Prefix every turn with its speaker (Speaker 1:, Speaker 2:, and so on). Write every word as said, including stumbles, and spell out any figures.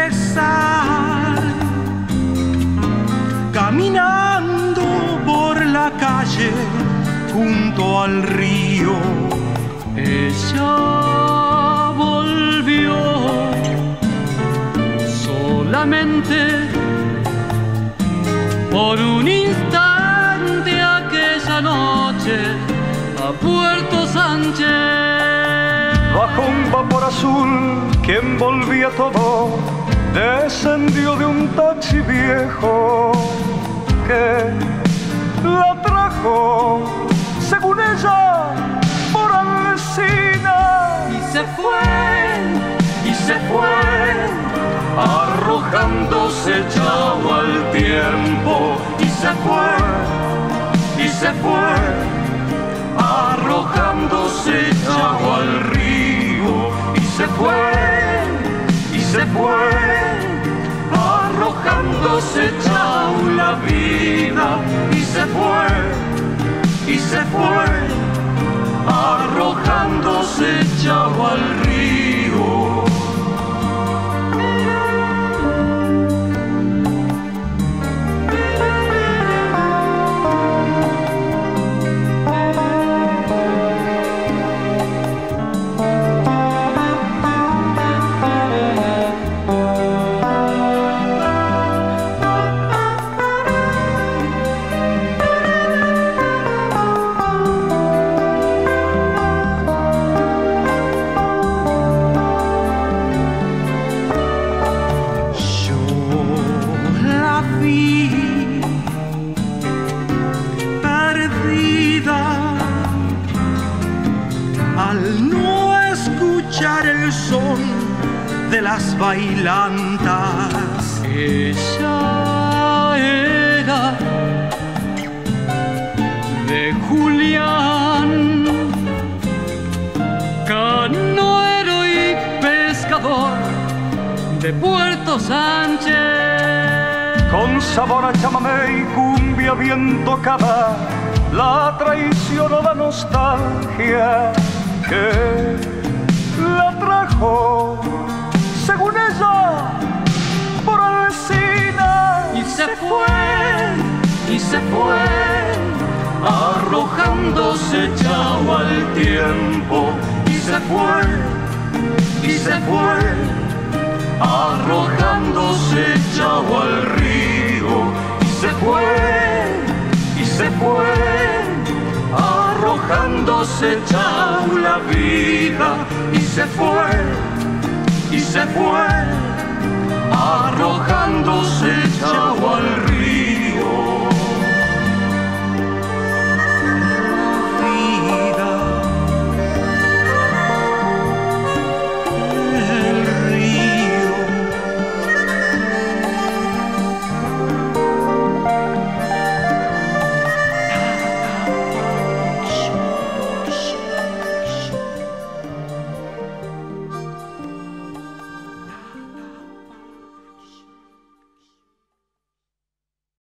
Speaker 1: pesar, caminando por la calle junto al río. Ella volvió solamente por un instante aquella noche a Puerto Sánchez.
Speaker 2: Bajo un vapor azul que envolvía todo, descendió de un taxi viejo que la trajo, según ella, por Alsina.
Speaker 1: Y se fue, y se fue, arrojándose chao al tiempo. Y se fue, y se fue, arrojándose chao al río. Y se fue, y se fue, arrojándose chao la vida. Y se fue, y se fue, arrojándose chao al río. Al no escuchar el son de las bailantas, ella era de Julián, canoero y pescador de Puerto Sánchez.
Speaker 2: Con sabor a chamamé y cumbia bien tocada, la traicionó la nostalgia que la trajo, según ella, por Alsina.
Speaker 1: Y se fue, y se fue, arrojándose chao al tiempo. Y se fue, y se fue, arrojándose chao al río. Y se fue, y se fue, arrojándose chao la vida. Y se fue, y se fue, arrojándose chao al río. Vida